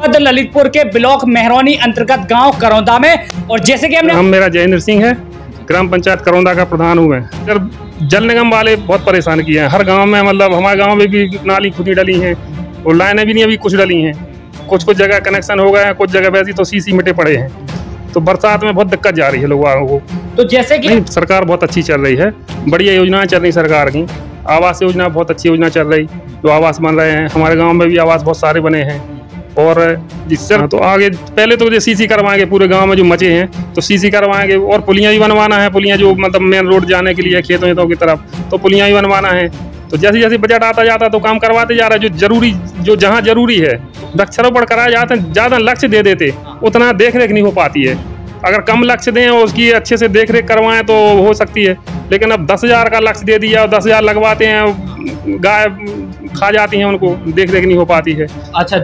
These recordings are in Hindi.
जनपद ललितपुर के ब्लॉक मेहरौनी अंतर्गत गांव करौंदा में। और जैसे कि हमने मेरा जयेंद्र सिंह है, ग्राम पंचायत करौंदा का प्रधान हूँ मैं। जल निगम वाले बहुत परेशान किए हैं हर गांव में, मतलब हमारे गांव में भी नाली खुदी डली हैं और लाइनें भी नहीं अभी कुछ डली हैं। कुछ जगह कनेक्शन हो गए हैं, कुछ जगह वैसी तो सीसी मिटे पड़े हैं। तो बरसात में बहुत दिक्कत जा रही है लोगों को। तो जैसे कि सरकार बहुत अच्छी चल रही है, बढ़िया योजनाएं चल रही सरकार की। आवास योजना बहुत अच्छी योजना चल रही, जो आवास बन रहे हैं। हमारे गांव में भी आवास बहुत सारे बने हैं। और जिससे तो आगे पहले तो जो सीसी करवाएंगे पूरे गांव में जो मचे हैं तो सीसी करवाएंगे। और पुलियां भी बनवाना है, पुलियां जो मतलब मेन रोड जाने के लिए खेतों की तरफ, तो पुलियां भी बनवाना है। तो जैसे जैसे बजट आता जाता तो काम करवाते जा रहे हैं। जो जहाँ जरूरी है वृक्षारोपण कराया जाता है, ज़्यादा लक्ष्य दे देते उतना देख रेख नहीं हो पाती है। अगर कम लक्ष्य दें और उसकी अच्छे से देख रेख करवाएं तो हो सकती है। लेकिन अब 10,000 का लक्ष्य दे दिया और 10,000 लगवाते हैं, गाय खा जाती हैं, उनको देख रेख नहीं हो पाती है। अच्छा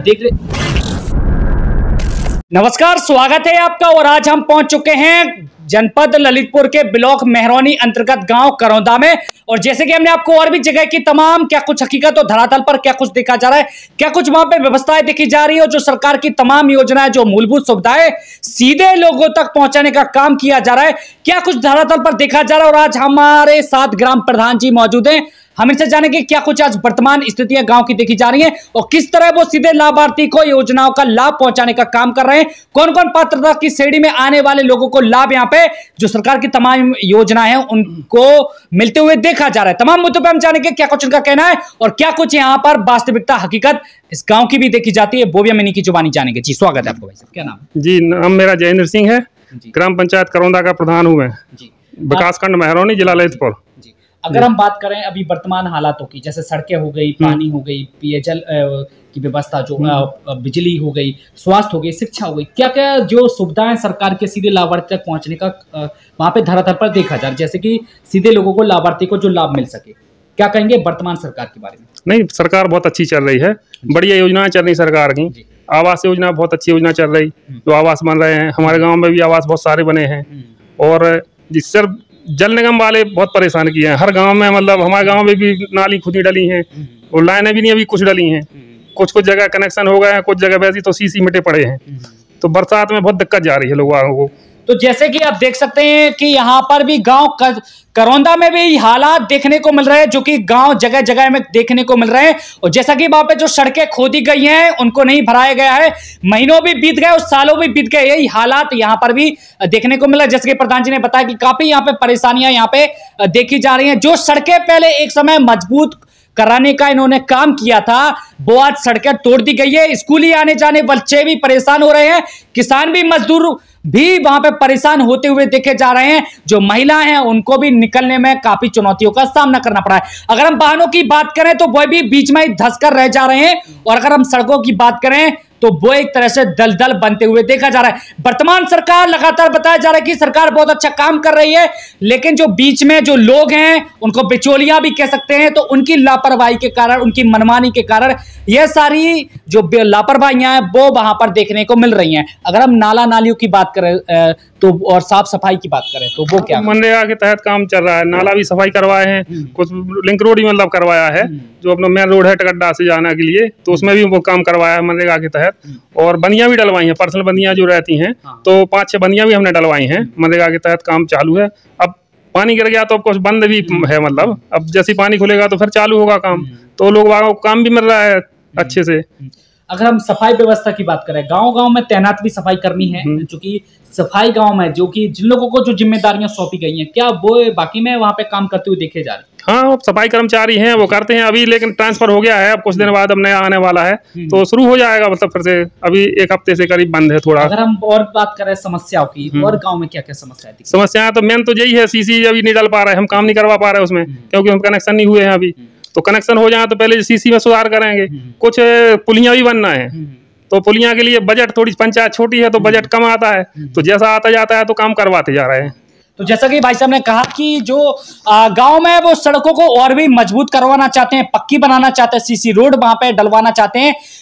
नमस्कार, स्वागत है आपका। और आज हम पहुंच चुके हैं जनपद ललितपुर के ब्लॉक मेहरौनी अंतर्गत गांव करौंदा में। और जैसे कि हमने आपको और भी जगह की तमाम क्या कुछ हकीकत और धरातल पर क्या कुछ देखा जा रहा है, क्या कुछ वहां पे व्यवस्थाएं देखी जा रही है, और जो सरकार की तमाम योजनाएं, जो मूलभूत सुविधाएं सीधे लोगों तक पहुंचाने का काम किया जा रहा है, क्या कुछ धरातल पर देखा जा रहा है। और आज हमारे साथ ग्राम प्रधान जी मौजूद हैं। हम इनसे जानेंगे क्या कुछ आज वर्तमान स्थितियां गांव की देखी जा रही हैं और किस तरह वो सीधे लाभार्थी को योजनाओं का लाभ पहुंचाने का काम कर रहे हैं। कौन कौन पात्रता की श्रेणी में आने वाले लोगों को लाभ यहां पे जो सरकार की तमाम योजनाएं हैं उनको मिलते हुए देखा जा रहा है। तमाम मुद्दों पर हम जानेंगे क्या कुछ उनका कहना है और क्या कुछ यहां पर वास्तविकता हकीकत इस गांव की भी देखी जाती है, वो भी हम इन्हीं की जुबानी जानेंगे। जी स्वागत है आपको। भाई साहब क्या नाम? जी नाम मेरा जयेंद्र सिंह है, ग्राम पंचायत करौंदा का प्रधान हूँ मैं, विकासखंड मेहरौनी, जिला ललितपुर। अगर हम बात करें अभी वर्तमान हालातों की, जैसे सड़कें हो गई, पानी हो गई, पेयजल की व्यवस्था, जो बिजली हो गई, स्वास्थ्य हो गई, शिक्षा हो गई, क्या क्या जो सुविधाएं सरकार के सीधे लाभार्थी तक पहुंचने का वहां पे धरातल पर देखा जा रहा है, जैसे कि सीधे लोगों को लाभार्थी को जो लाभ मिल सके, क्या कहेंगे वर्तमान सरकार के बारे में? नहीं, सरकार बहुत अच्छी चल रही है, बढ़िया योजनाएं चल रही सरकार की। आवास योजना बहुत अच्छी योजना चल रही, जो आवास बन रहे हैं। हमारे गाँव में भी आवास बहुत सारे बने हैं। और जिससे जल निगम वाले बहुत परेशान किए हैं हर गांव में, मतलब हमारे गांव में भी नाली खुदी डली हैं और लाइनें भी नहीं अभी कुछ डली हैं। कुछ जगह कनेक्शन हो गए हैं, कुछ जगह वैसी तो सीसी मिटे पड़े हैं। तो बरसात में बहुत दिक्कत जा रही है लोगों को। तो जैसे कि आप देख सकते हैं कि यहाँ पर भी गांव करौंदा में भी हालात देखने को मिल रहे हैं, जो कि गांव जगह जगह में देखने को मिल रहे हैं। और जैसा कि वहां पे जो सड़कें खोदी गई हैं उनको नहीं भराया गया है, महीनों भी बीत गए और सालों भी बीत गए, यही हालात यहाँ पर भी देखने को मिला। जैसे कि प्रधान जी ने बताया कि काफी यहाँ पे परेशानियां यहाँ पे देखी जा रही हैं। जो सड़कें पहले एक समय मजबूत कराने का इन्होंने काम किया था, वो आज सड़कें तोड़ दी गई है। स्कूली आने जाने बच्चे भी परेशान हो रहे हैं, किसान भी, मजदूर भी वहां पे परेशान होते हुए देखे जा रहे हैं। जो महिला हैं उनको भी निकलने में काफी चुनौतियों का सामना करना पड़ा है। अगर हम वाहनों की बात करें तो वह भी बीच में ही धंस कर रह जा रहे हैं, और अगर हम सड़कों की बात करें तो वो एक तरह से दलदल बनते हुए देखा जा रहा है। वर्तमान सरकार लगातार बताया जा रहा है कि सरकार बहुत अच्छा काम कर रही है, लेकिन जो बीच में जो लोग हैं उनको बिचौलिया भी कह सकते हैं, तो उनकी लापरवाही के कारण, उनकी मनमानी के कारण यह सारी जो लापरवाहियां हैं वो वहां पर देखने को मिल रही हैं। अगर हम नाला नालियों की बात करें तो और साफ सफाई की बात करें तो वो क्या मनरेगा के तहत काम चल रहा है। नाला भी सफाई करवाए हैं, कुछ लिंक रोड भी मतलब करवाया है, जो अपना मेन रोड है टगड्डा से जाने के लिए, तो उसमें भी वो काम करवाया है मनरेगा के तहत। और बंदियां भी डलवाई हैं, पर्सनल बंदियां जो रहती हैं, तो 5-6 बंदियां भी हमने डलवाई हैं। मनरेगा के तहत काम चालू है। अब पानी गिर गया तो अब कुछ बंद भी है, मतलब अब जैसे पानी खुलेगा तो फिर चालू होगा काम, तो लोग वालों को काम भी मिल रहा है अच्छे से। अगर हम सफाई व्यवस्था की बात करें, गांव-गांव में तैनात भी सफाई कर्मी है, जो कि सफाई गांव में जो कि जिन लोगों को जो जिम्मेदारियां सौंपी गई हैं, क्या वो बाकी में वहां पे काम करते हुए देखे जा रहे हैं? हाँ, सफाई कर्मचारी हैं, वो करते हैं अभी, लेकिन ट्रांसफर हो गया है। अब कुछ दिन बाद अब नया आने वाला है, तो शुरू हो जाएगा, मतलब फिर से अभी 1 हफ्ते से करीब बंद है थोड़ा। अगर हम और बात करें समस्याओं की, और गांव में क्या क्या समस्याएं थी? समस्याएं तो मेन तो यही है, सीसी अभी नहीं डल पा रहा है, हम काम नहीं करवा पा रहे उसमें, क्योंकि हम कनेक्शन नहीं हुए हैं अभी। तो कनेक्शन हो जाए तो पहले सीसी में सुधार करेंगे। कुछ पुलियां भी बनना है, तो पुलियां के लिए बजट, थोड़ी पंचायत छोटी है तो बजट कम आता है, तो जैसा आता जाता है तो काम करवाते जा रहे हैं। तो जैसा कि भाई साहब ने कहा कि जो गांव में वो सड़कों को और भी मजबूत करवाना चाहते हैं, पक्की बनाना चाहते हैं, सीसी रोड वहां पे डलवाना चाहते हैं,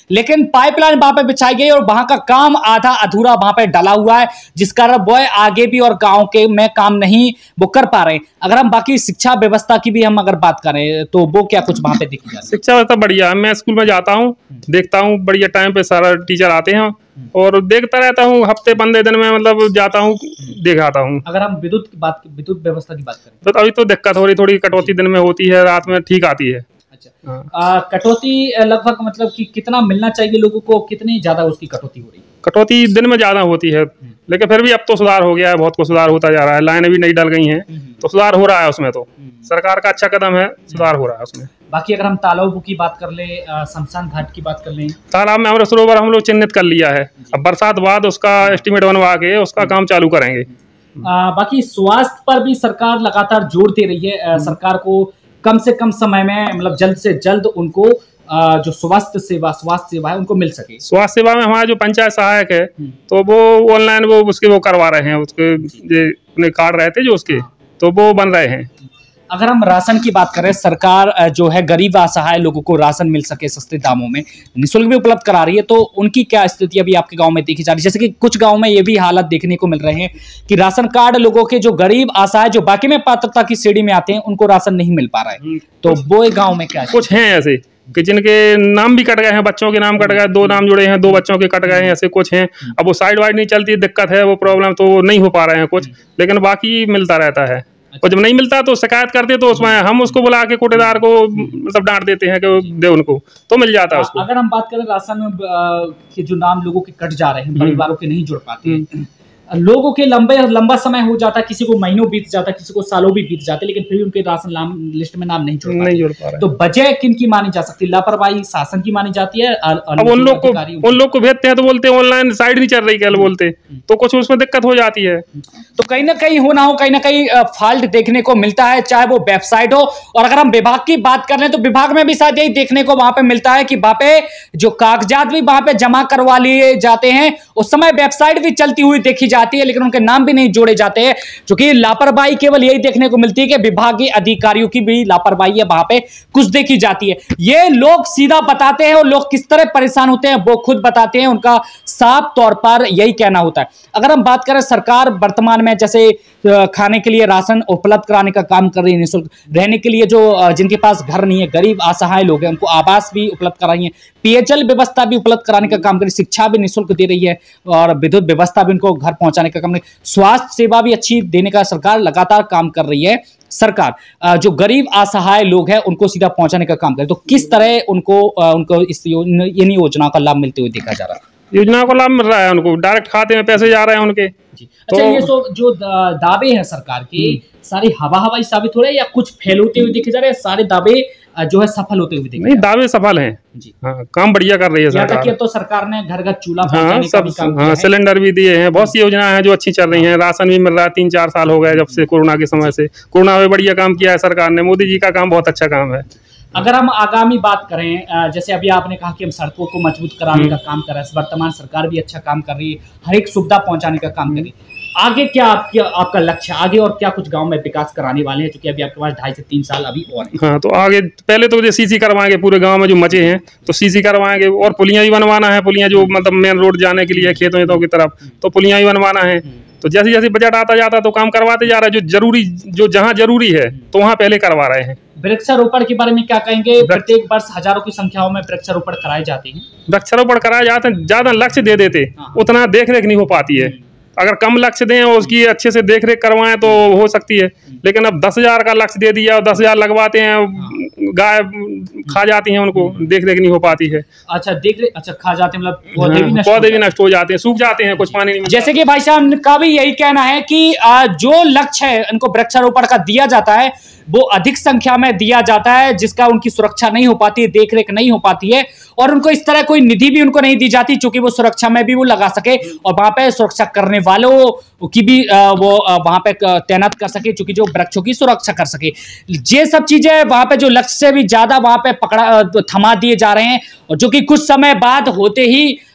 लेकिन पाइपलाइन वहां पे बिछाई गई और वहां का काम आधा अधूरा वहां पे डला हुआ है, जिस कारण वो आगे भी और गांव के में काम नहीं वो कर पा रहे हैं। अगर हम बाकी शिक्षा व्यवस्था की भी हम अगर बात करें तो वो क्या कुछ वहां पे दिखी जाती है? शिक्षा व्यवस्था बढ़िया है। मैं स्कूल में जाता हूँ, देखता हूँ, बढ़िया टाइम पे सारा टीचर आते हैं और देखता रहता हूँ। हफ्ते 15 दिन में मतलब जाता हूँ, दिखाता हूँ। अगर हम विद्युत व्यवस्था की बात करें तो अभी तो दिक्कत हो रही, थोड़ी कटौती दिन में होती है, रात में ठीक आती है। अच्छा, कटौती लगभग मतलब कि कितना मिलना चाहिए लोगों को, कितनी ज्यादा उसकी कटौती हो रही है? कटौती दिन में ज्यादा होती है, लेकिन फिर भी अब तो सुधार हो गया है, बहुत कुछ सुधार होता जा रहा है। लाइनें भी नई डल गई हैं, तो सुधार हो रहा है उसमें। तो सरकार का अच्छा कदम है, सुधार हो रहा है उसमें। बाकी अगर हम तालाबों की बात कर ले, शमशान घाट की बात कर लें, तालाब में अमृत सरोवर हम लोग चिन्हित कर लिया है। अब बरसात बाद उसका एस्टीमेट बनवा के उसका काम चालू करेंगे। बाकी स्वास्थ्य पर भी सरकार लगातार जोर दे रही है। सरकार को कम से कम समय में मतलब जल्द से जल्द उनको जो स्वास्थ्य सेवा है उनको मिल सके। स्वास्थ्य सेवा में हमारा जो पंचायत सहायक है तो वो ऑनलाइन वो करवा रहे हैं, उसके जो कार्ड रहते जो उसके, तो वो बन रहे हैं। अगर हम राशन की बात करें, सरकार जो है गरीब असहाय लोगों को राशन मिल सके सस्ते दामों में, निःशुल्क भी उपलब्ध करा रही है, तो उनकी क्या स्थिति अभी आपके गांव में देखी जा रही है? जैसे कि कुछ गांव में ये भी हालत देखने को मिल रहे हैं कि राशन कार्ड लोगों के जो गरीब असहाय जो बाकी में पात्रता की श्रेणी में आते हैं उनको राशन नहीं मिल पा रहा है, तो वो गाँव में क्या? कुछ हैं ऐसे कि जिनके नाम भी कट गए हैं, बच्चों के नाम कट गए, 2 नाम जुड़े हैं, 2 बच्चों के कट गए हैं, ऐसे कुछ हैं। अब वो साइड वाइड नहीं चलती, दिक्कत है, वो प्रॉब्लम, तो नहीं हो पा रहे हैं कुछ, लेकिन बाकी मिलता रहता है। और जब नहीं मिलता तो शिकायत करते, तो उसमें हम उसको बुला के कोटेदार को मतलब डांट देते हैं कि दे उनको, तो मिल जाता है उसको। अगर हम बात करें राशन के जो नाम लोगों के कट जा रहे हैं, परिवारों के नहीं जुड़ पाते, लोगों के लंबा समय हो जाता है, किसी को महीनों बीत जाता है, किसी को सालों भी बीत जाते, लेकिन फिर भी उनके राशन लिस्ट में नाम नहीं जुड़ पा रहे। तो वजह किन की मानी जा सकती है? लापरवाही शासन की मानी जाती है? अब उन लोग को भेजते हैं तो बोलते हैं ऑनलाइन साइड नहीं चल रही, क्या बोलते, तो कुछ उसमें दिक्कत हो जाती है। तो कहीं ना कहीं हो ना हो, कहीं ना कहीं फॉल्ट देखने को मिलता है, चाहे वो वेबसाइट हो। और अगर हम विभाग की बात कर रहे हैं तो विभाग में भी शायद यही देखने को वहां पे मिलता है कि वहां पे जो कागजात भी वहां पे जमा करवा लिए जाते हैं, उस समय वेबसाइट भी चलती हुई देखी जाती है, लेकिन उनके नाम भी नहीं जोड़े जाते हैं, क्योंकि लापरवाही केवल यही देखने को मिलती है कि विभागीय अधिकारियों की भी लापरवाही है, वहां पे कुछ देखी जाती है। ये लोग सीधा बताते हैं और लोग किस तरह परेशान होते हैं वो खुद बताते हैं, उनका साफ तौर पर यही कहना होता है। अगर हम बात करें, सरकार वर्तमान में जैसे खाने के लिए राशन उपलब्ध कराने का काम कर रही है, निःशुल्क रहने के लिए जो जिनके पास घर नहीं है, गरीब असहाय लोग हैं, उनको आवास भी उपलब्ध कराई है, पेयजल व्यवस्था भी उपलब्ध कराने का काम कर रही है, शिक्षा भी निःशुल्क दे रही है और विद्युत व्यवस्था भी उनको घर पहुंचाने का काम, स्वास्थ्य सेवा भी अच्छी देने का सरकार लगातार काम कर रही है। सरकार जो गरीब असहाय लोग हैं उनको सीधा पहुंचाने का काम करे, तो किस तरह उनको इस इन योजनाओं का लाभ मिलते हुए देखा जा रहा है? योजना को लाभ मिल रहा है, उनको डायरेक्ट खाते में पैसे जा रहे हैं उनके। अच्छा, ये जो दावे हैं सरकार के, सारे हवाई साबित हो रहे हैं या कुछ फेल होते हुए देखे जा रहे हैं? सारे दावे जो है सफल होते हुए देखे? नहीं, दावे सफल हैं जी। हाँ, काम बढ़िया कर रही है सरकार। तो सरकार ने घर घर चूल्हा पहुंचाने का भी काम किया है। सिलेंडर भी दिए हैं, बहुत सी योजनाएं हैं जो अच्छी चल रही हैं। राशन भी मिल रहा है, 3-4 साल हो गए जब से कोरोना के समय से। कोरोना में बढ़िया काम किया है सरकार ने, मोदी जी का काम बहुत अच्छा काम है। अगर हम आगामी बात करें, जैसे अभी आपने कहा कि हम सड़कों को मजबूत कराने का काम कर रहे हैं, वर्तमान सरकार भी अच्छा काम कर रही है, हर एक सुविधा पहुंचाने का काम कर रही है। आगे क्या आपका लक्ष्य है आगे, और क्या कुछ गांव में विकास कराने वाले हैं, क्योंकि अभी आपके पास 2.5 से 3 साल अभी और हैं? हाँ, तो आगे पहले तो सीसी करवाएंगे पूरे गांव में जो मचे हैं, तो सीसी करवाएंगे, और पुलियां भी बनवाना है। पुलियां जो मतलब मेन रोड जाने के लिए खेतों की तरफ, तो पुलियां भी बनवाना है। तो जैसे जैसे बजट आता जाता तो काम करवाते जा रहे हैं, जो जहाँ जरूरी है तो वहाँ पहले करवा रहे हैं। वृक्षारोपण के बारे में क्या कहेंगे? प्रत्येक वर्ष हजारों की संख्याओं में वृक्षारोपण कराए जाते हैं। वृक्षारोपण कराए जाते हैं, ज्यादा लक्ष्य दे देते, उतना देख रेख नहीं हो पाती है। अगर कम लक्ष्य दें और उसकी अच्छे से देख रेख करवाएं तो हो सकती है, लेकिन अब 10,000 का लक्ष्य दे दिया और 10,000 लगवाते हैं, गाय खा जाती हैं, उनको देख रेख नहीं हो पाती है। अच्छा खा जाते हैं, मतलब पौधे भी नष्ट हो जाते हैं, सूख जाते हैं, कुछ पानी नहीं। जैसे कि भाई साहब का भी यही कहना है कि जो लक्ष्य है इनको वृक्षारोपण का दिया जाता है वो अधिक संख्या में दिया जाता है, जिसका उनकी सुरक्षा नहीं हो पाती है, देख रेख नहीं हो पाती है, और उनको इस तरह कोई निधि भी उनको नहीं दी जाती चूंकि वो सुरक्षा में भी वो लगा सके और वहां पे सुरक्षा करने वालों की भी वो वहां पे तैनात कर सके, चूंकि जो वृक्षों की सुरक्षा कर सके। ये सब चीजें वहां पे जो लक्ष्य से भी ज्यादा वहां पे थमा दिए जा रहे हैं, और जो कि कुछ समय बाद होते ही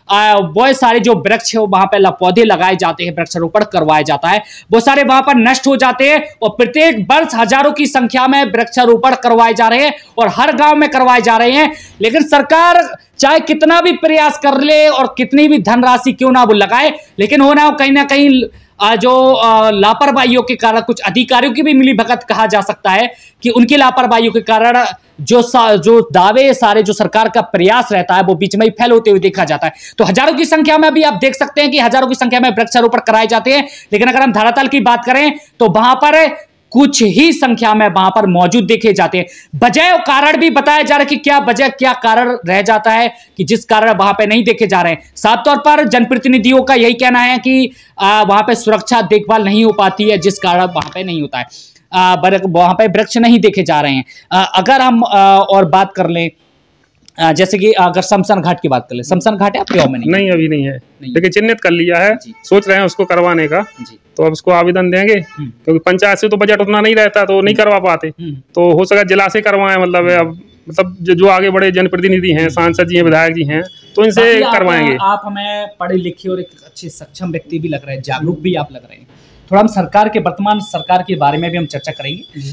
बहुत सारे जो वृक्ष है वहां पर पौधे लगाए जाते हैं, वृक्षारोपण करवाया जाता है, वो सारे वहां पर नष्ट हो जाते हैं और प्रत्येक वर्ष हजारों की संख्या में वृक्षारोपण करवाए जा रहे हैं और हर गांव में करवाए जा रहे हैं। लेकिन सरकार चाहे कितना भी प्रयास कर ले और कितनी भी धनराशि क्यों ना वो लगाए, लेकिन हो ना कहीं ना कहीं जो लापरवाहियों के कारण, कुछ अधिकारियों की भी मिलीभगत कहा जा सकता है कि उनकी लापरवाहियों के कारण जो दावे सारे, जो सरकार का प्रयास रहता है वो बीच में ही फेल होते हुए देखा जाता है। तो हजारों की संख्या में अभी आप देख सकते हैं कि हजारों की संख्या में वृक्षारोपण कराए जाते हैं, लेकिन अगर हम धरातल की बात करें तो वहां पर कुछ ही संख्या में वहां पर मौजूद देखे जाते हैं। वजह और कारण भी बताया जा रहा है कि क्या वजह, क्या कारण रह जाता है कि जिस कारण वहां पे नहीं देखे जा रहे हैं। साफ तौर पर जनप्रतिनिधियों का यही कहना है कि वहां पे सुरक्षा देखभाल नहीं हो पाती है, जिस कारण वहां पे नहीं होता है, वहां पे वृक्ष नहीं देखे जा रहे हैं। अगर हम और बात कर लें, जैसे कि अगर शमशान घाट की बात कर ले, शमशान घाट है आपके गाँव में? नहीं, अभी नहीं है, लेकिन चिन्हित कर लिया है, सोच रहे हैं उसको करवाने का। तो अब उसको आवेदन देंगे, क्योंकि पंचायत से तो बजट उतना नहीं रहता तो नहीं करवा पाते, तो हो सका जिला से करवाएं। मतलब जो आगे बड़े जनप्रतिनिधि हैं, सांसद जी हैं, विधायक जी हैं, तो इनसे करवाएंगे। आप हमें पढ़े लिखे और एक अच्छे सक्षम व्यक्ति भी लग रहे हैं, जागरूक भी आप लग रहे हैं। थोड़ा हम सरकार के, वर्तमान सरकार के बारे में भी हम चर्चा करेंगे।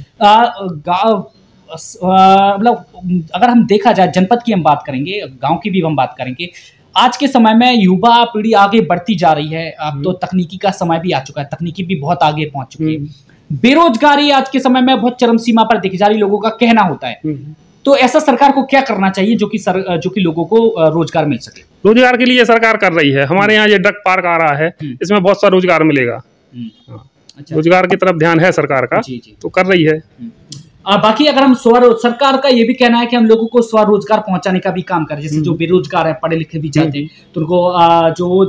मतलब अगर हम देखा जाए, जनपद की हम बात करेंगे, गांव की भी हम बात करेंगे। आज के समय में युवा पीढ़ी आगे बढ़ती जा रही है। अब तो तकनीकी का समय भी आ चुका है, तकनीकी भी बहुत आगे पहुंच चुकी है। बेरोजगारी आज के समय में बहुत चरम सीमा पर देखी जा रही, लोगों का कहना होता है। तो ऐसा सरकार को क्या करना चाहिए जो कि लोगों को रोजगार मिल सके? रोजगार के लिए सरकार कर रही है। हमारे यहाँ ये ड्रग पार्क आ रहा है, इसमें बहुत सा रोजगार मिलेगा। रोजगार की तरफ ध्यान है सरकार का, तो कर रही है। बाकी अगर हम सरकार का ये भी कहना है कि हम लोगों को स्वरोजगार पहुंचाने का भी काम करें। जैसे जो बेरोजगार है, पढ़े लिखे भी जाते हैं, तो उनको जो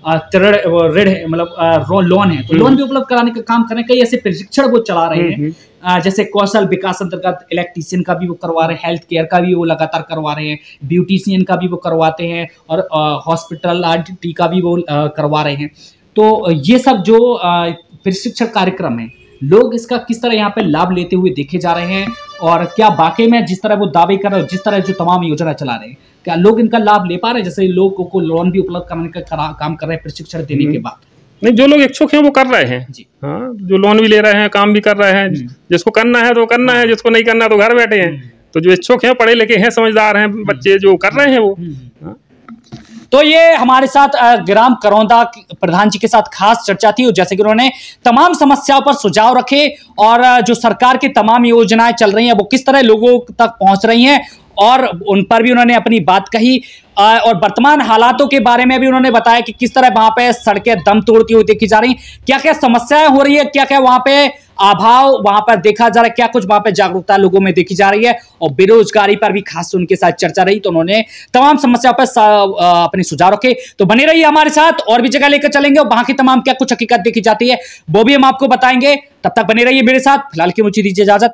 ऋण है, मतलब लोन है, तो लोन भी उपलब्ध कराने का काम करें। कई ऐसे प्रशिक्षण वो चला रहे हैं, जैसे कौशल विकास अंतर्गत इलेक्ट्रीशियन का भी वो करवा रहे हैं, हेल्थ केयर का भी वो लगातार करवा रहे हैं, ब्यूटिशियन का भी वो करवाते हैं, और हॉस्पिटल RT का भी वो करवा रहे हैं। तो ये सब जो प्रशिक्षण कार्यक्रम है, लोग इसका किस तरह यहाँ पे लाभ लेते हुए देखे जा रहे हैं, और क्या वाकई में जिस तरह वो दावे कर रहे हैं, जिस तरह जो तमाम योजना चला रहे हैं, क्या लोग इनका लाभ ले पा रहे हैं? जैसे लोगों को लोन भी उपलब्ध कराने का काम कर रहे हैं प्रशिक्षण देने के बाद। नहीं, जो लोग इच्छुक हैं वो कर रहे हैं जी। हाँ, जो लोन भी ले रहे हैं, काम भी कर रहे हैं। जिसको करना है तो करना है, जिसको नहीं करना तो घर बैठे हैं। तो जो इच्छुक हैं, पढ़े लिखे हैं, समझदार हैं बच्चे, जो कर रहे हैं वो। तो ये हमारे साथ ग्राम करौंदा प्रधान जी के साथ खास चर्चा थी, और जैसे कि उन्होंने तमाम समस्याओं पर सुझाव रखे, और जो सरकार की तमाम योजनाएं चल रही हैं वो किस तरह लोगों तक पहुंच रही हैं, और उन पर भी उन्होंने अपनी बात कही। और वर्तमान हालातों के बारे में भी उन्होंने बताया कि किस तरह वहां पे सड़कें दम तोड़ती हुई देखी जा रही, क्या क्या समस्याएं हो रही है, क्या क्या वहां पे अभाव वहां पर देखा जा रहा है, क्या कुछ वहां पे जागरूकता लोगों में देखी जा रही है, और बेरोजगारी पर भी खास उनके साथ चर्चा रही। तो उन्होंने तमाम समस्याओं पर अपने सुझाव रखे। तो बने रहिए हमारे साथ, और भी जगह लेकर चलेंगे, और वहां की तमाम क्या कुछ हकीकत देखी जाती है वो भी हम आपको बताएंगे। तब तक बने रहिए मेरे साथ। फिलहाल की मुझे दीजिए इजाजत।